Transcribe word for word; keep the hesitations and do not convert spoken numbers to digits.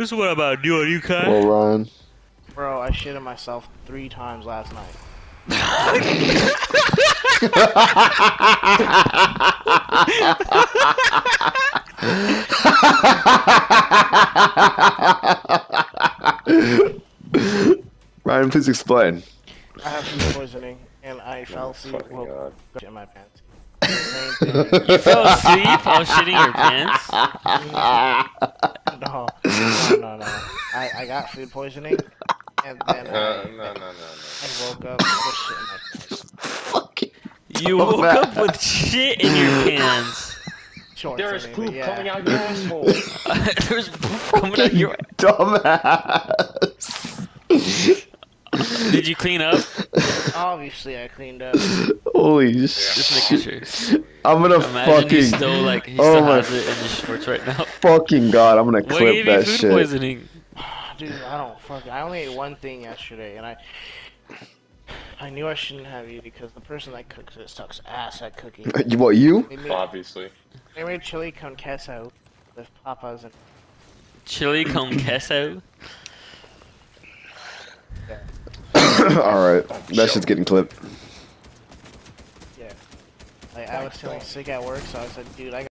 This is what I'm about to do on you, Kai. Well, Ryan. Bro, I shitted myself three times last night. Ryan, please explain. I have food poisoning, and I fell asleep fucking while God. shit in my pants. Same thing. You fell asleep while shitting your pants? No, no, no, no. I, I got food poisoning, and then No, I, no, no, no, no. I woke up with shit in my pants. Fucking You woke up with shit in your pants. Shorts, There's I mean, poop but yeah. coming out your asshole. There's poop coming out your. dumbass. Did you clean up? Obviously, I cleaned up. Holy Just making shit. sure. I'm gonna Imagine fucking. he still like he oh still my has it in his shorts right now. fucking god, I'm gonna What clip gave you that food shit. poisoning? Dude, I don't fuck. I only ate one thing yesterday, and I. I knew I shouldn't have you because the person that cooks it sucks ass at cooking. You- What, you? They made, Obviously. they made chili con queso with papas and. Chili con queso? Alright, that shit's getting clipped. Yeah. Like, I was feeling sick at work, so I said, dude, I